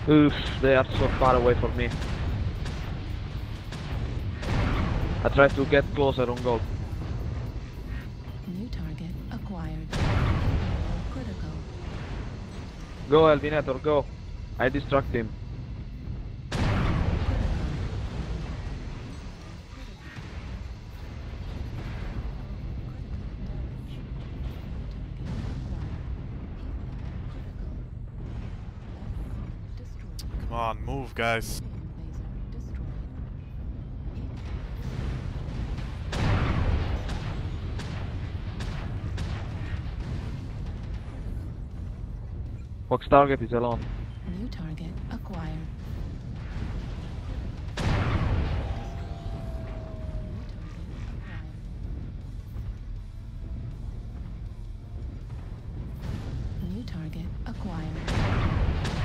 Oof, they are so far away from me. I try to get closer on gold. New target acquired. Critical. Go, Elvinator, go. I distract him. Come on, move, guys. Fox target is alone. New target acquired. New target acquired.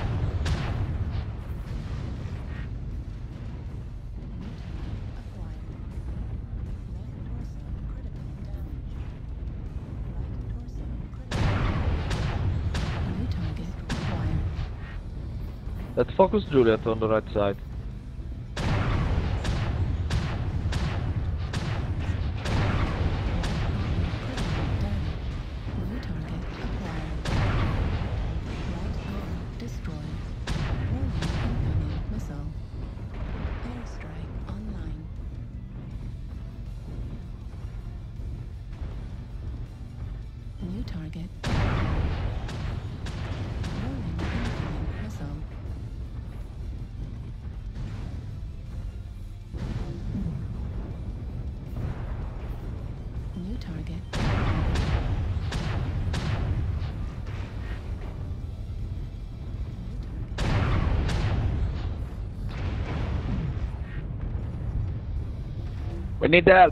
New target acquired. Let's focus Juliet on the right side. New target acquired. Right arm destroyed. Warning incoming missile. Airstrike online. New target. Warning incoming missile. New target. We need help.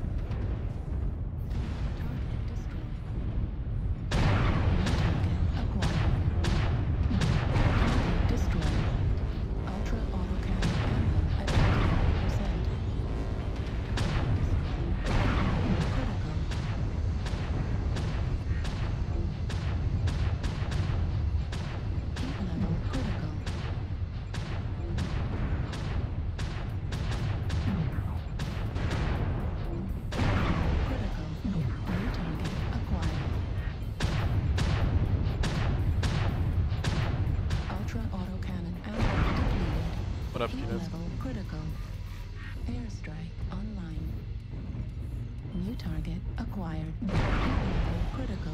What up, Heat Penis? level critical. Airstrike online. New target acquired. Heat level critical.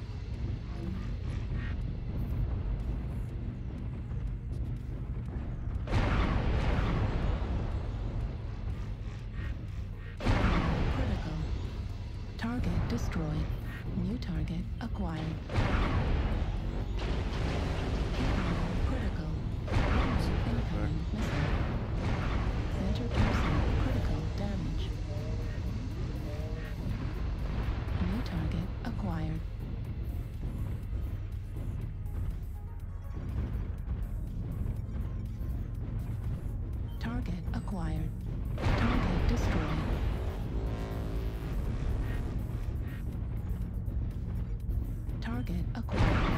Heat level critical. Target destroyed. New target acquired. Heat level critical. Incoming missile. Center torso critical damage. New target acquired. Target acquired. Target destroyed. Target acquired.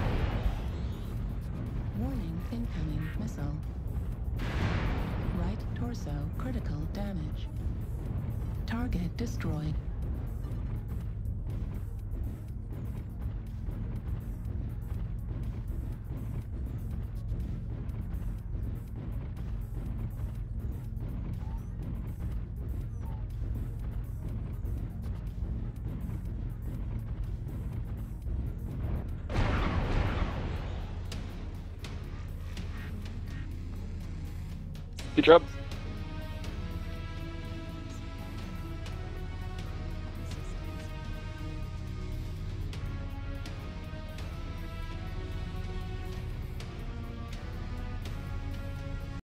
Warning incoming missile. Right torso critical damage. Target destroyed. Good job.